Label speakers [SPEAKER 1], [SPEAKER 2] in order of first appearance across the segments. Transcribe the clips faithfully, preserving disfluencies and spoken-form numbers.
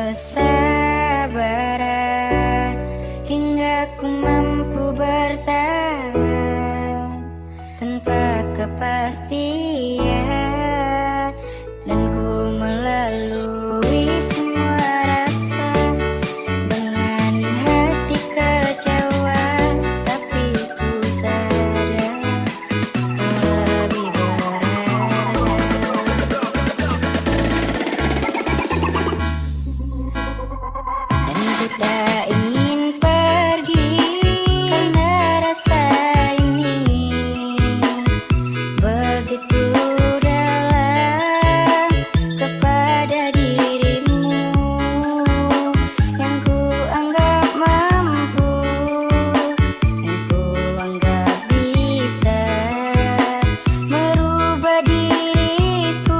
[SPEAKER 1] kesabaran hingga ku mampu bertahan tanpa kepastian, dan ku melalui semua rasa dengan hati kecewa, tapi ku sadar kau lebih berharga. Dan ku tak ingin pergi karena rasa ini begitu dalam kepada dirimu yang ku anggap mampu, yang ku anggap bisa merubah diriku.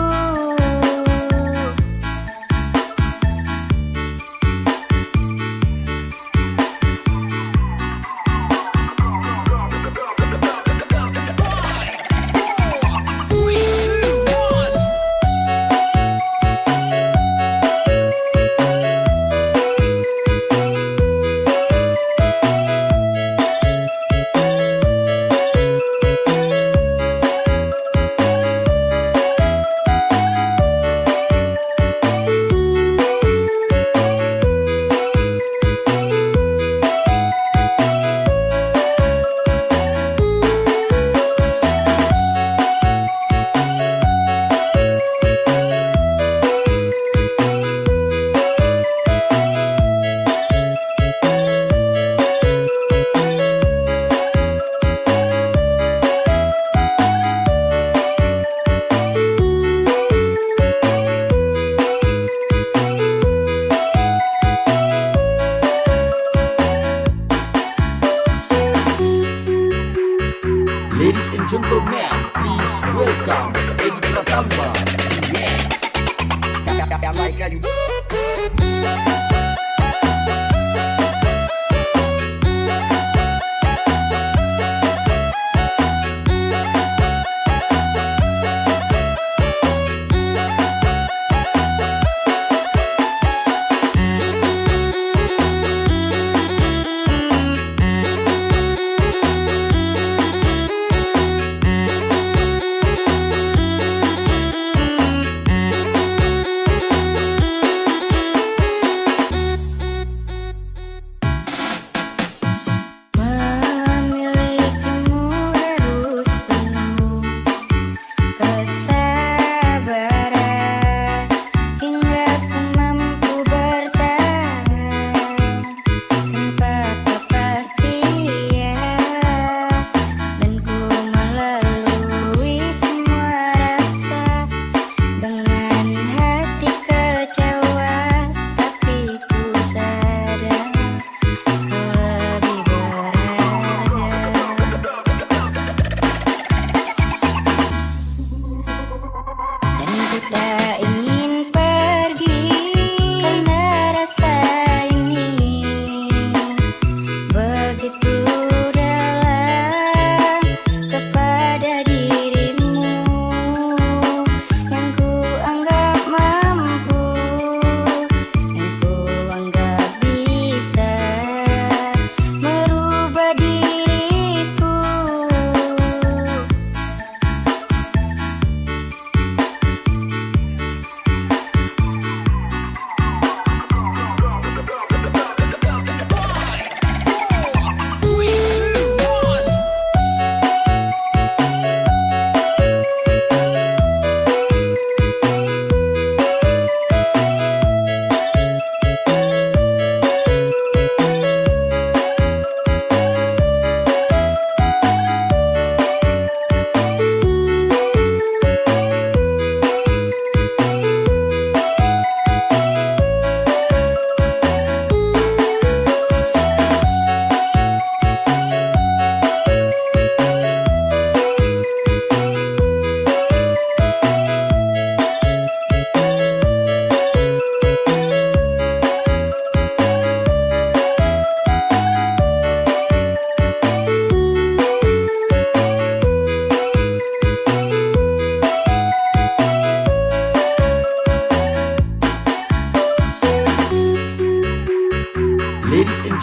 [SPEAKER 2] Ladies and gentlemen, please welcome Edi Pratamba. Yes.
[SPEAKER 3] I like how you.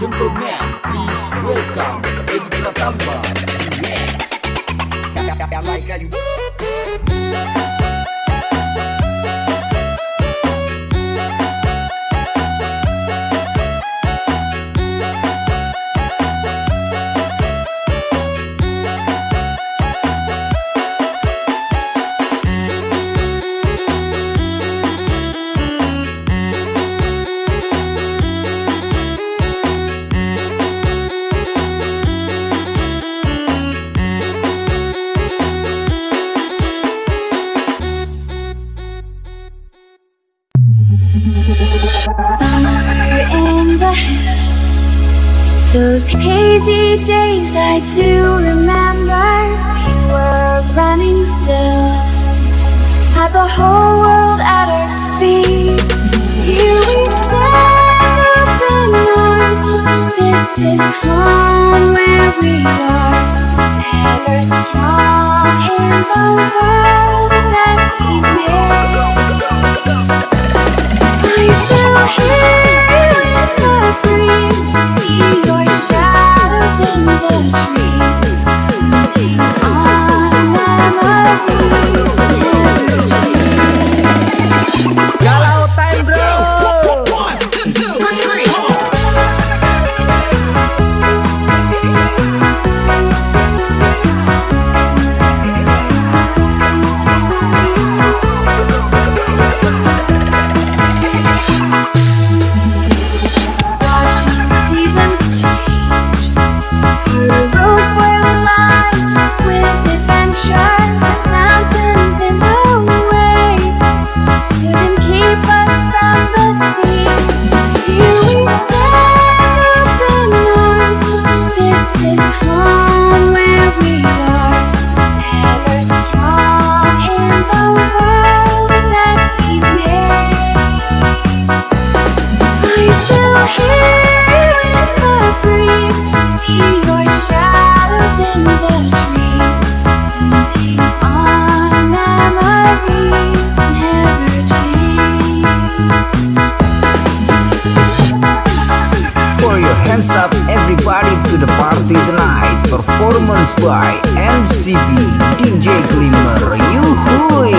[SPEAKER 2] gentlemen, please welcome Edi Pratamba. Yes.
[SPEAKER 3] I like how you.
[SPEAKER 1] Somewhere in the hills, those hazy days I do remember. We were running still, had the whole world at our feet. Here we stand, open arms. This is home where we are, ever strong in the world that we made. I still hear the breeze, see your shadows in the trees, moving on memories never change.
[SPEAKER 4] Galau time bro.
[SPEAKER 2] One, two, three.
[SPEAKER 1] Watching seasons change, our roads were lined with adventure, mountains in the way couldn't keep us from the sea. Here we stand, open arms. This is home where we are, ever strong in the world that we made. I still hear the breeze, see your shadows in the trees, moving on memories never change.
[SPEAKER 4] For your hands up everybody to the party tonight. Performance by M C B D J Glimmer. Yuhui.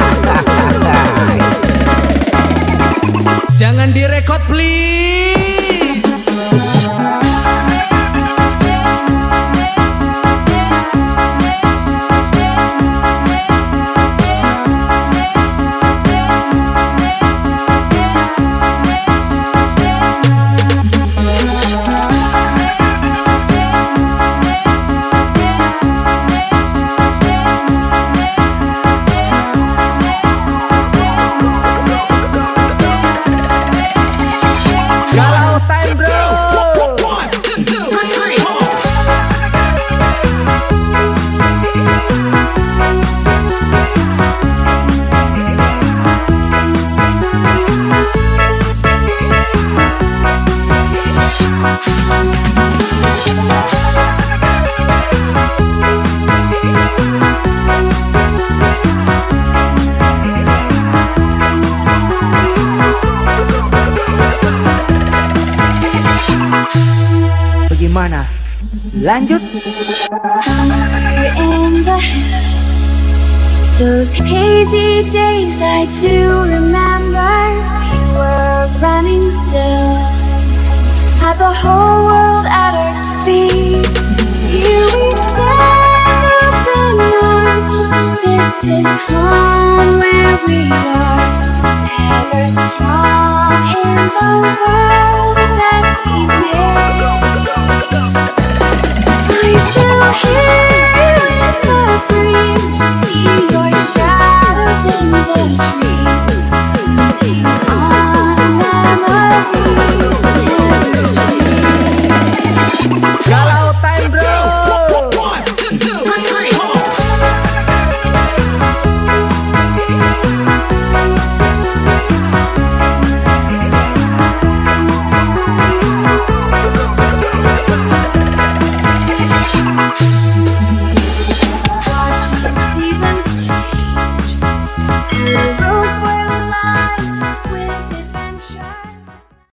[SPEAKER 4] Jangan direkod please. Galau time bro.
[SPEAKER 2] One, two, three.
[SPEAKER 4] Bagaimana? Lanjut.
[SPEAKER 1] Somewhere in the hills, those hazy days I do remember. We were running still, had the whole world at our feet. Here we stand, open arms. This is home where we are, ever strong in the world